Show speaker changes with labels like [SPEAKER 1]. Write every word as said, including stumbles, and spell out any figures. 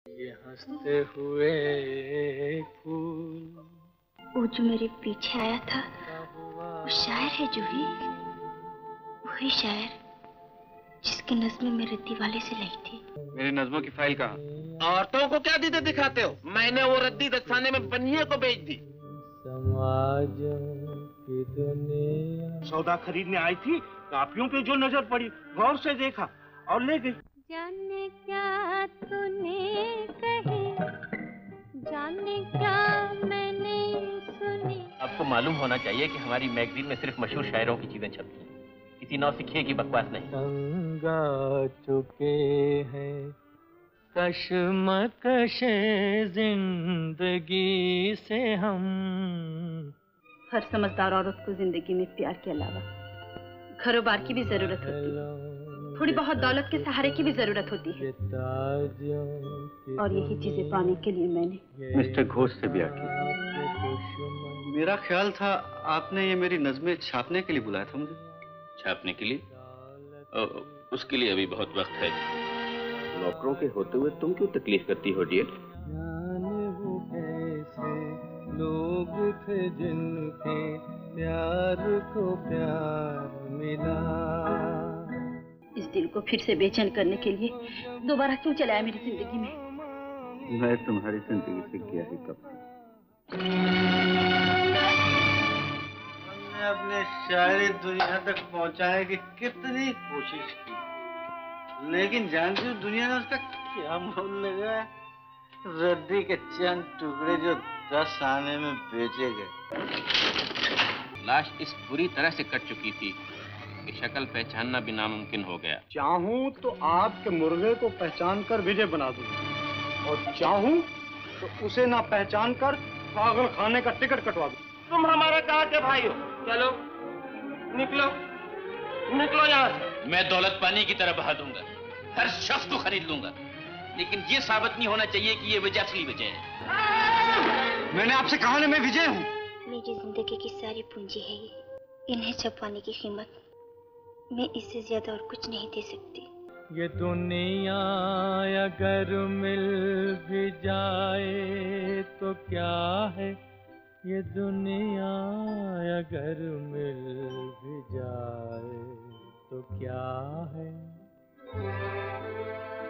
[SPEAKER 1] ये हंसते हुए फूल,
[SPEAKER 2] वो जो मेरे पीछे आया था वो शायर है जूही, वही शायर जिसकी नज़्में मेरे दीवाले से लाई थी।
[SPEAKER 3] मेरी नज़्मों की फाइल कहाँ?
[SPEAKER 4] औरतों को क्या दीदे दिखाते हो? मैंने वो रद्दी दस्ताने में बनिए को बेच दी।
[SPEAKER 1] समाजों की दुनिया।
[SPEAKER 5] सौदा खरीदने आई थी, कापियों पे जो नजर पड़ी गौर से देखा और ले गई।
[SPEAKER 6] जाने क्या तूने कही, जाने क्या मैंने सुनी।
[SPEAKER 7] आपको मालूम होना चाहिए कि हमारी मैगजीन में सिर्फ मशहूर शायरों की चीजें छपती हैं, किसी नौसिखिए की बकवास नहीं।
[SPEAKER 1] तंग आ चुके हैं कश्मकशे जिंदगी से हम।
[SPEAKER 2] हर समझदार औरत को जिंदगी में प्यार के अलावा घरों बार की भी जरूरत होती है, थोड़ी बहुत दौलत के सहारे की भी जरूरत होती है, और यही चीजें पाने के लिए मैंने
[SPEAKER 3] मिस्टर घोष से ब्याह की। मेरा ख्याल था आपने ये मेरी नज़्में छापने के लिए बुलाया था मुझे।
[SPEAKER 7] छापने के लिए? ओ, उसके लिए अभी बहुत वक्त है। नौकरों के होते हुए तुम क्यों तकलीफ करती हो डियर?
[SPEAKER 1] जाने वो कैसे लोग थे जिनके प्यार को प्यार मिला।
[SPEAKER 2] इस दिल को फिर से बेचैन करने के लिए दोबारा क्यों चलाया मेरी जिंदगी में?
[SPEAKER 3] मैं तुम्हारी जिंदगी से क्या ही कब
[SPEAKER 5] हमने अपने शायरी दुनिया तक पहुंचाने की कितनी कोशिश की, लेकिन जानती हो दुनिया ने उसका क्या मोल लगाया? रद्दी के चंद टुकड़े जो दस आने में बेचे गए।
[SPEAKER 7] लाश इस बुरी तरह से कट चुकी थी कि शक्ल पहचानना भी नामुमकिन हो गया।
[SPEAKER 5] चाहूं तो आपके मुर्गे को पहचान कर विजय बना दूं, और चाहूं तो उसे ना पहचान कर पागल खाने का टिकट कटवा दूं।
[SPEAKER 4] तुम हमारे कहाँ के भाई हो? चलो निकलो, निकलो यहाँ से।
[SPEAKER 7] मैं दौलत पानी की तरह बहा दूंगा, हर शख्स को खरीद लूंगा, लेकिन ये साबित नहीं होना चाहिए कि ये विजय असली विजय है।
[SPEAKER 3] मैंने आपसे कहा ना मैं विजय हूँ।
[SPEAKER 2] मेरी जिंदगी की सारी पूंजी है ये, इन्हें छुपाने की कीमत मैं इससे ज्यादा और कुछ नहीं दे सकती।
[SPEAKER 1] ये दुनिया अगर मिल भी जाए तो क्या है, ये दुनिया अगर मिल भी जाए तो क्या है।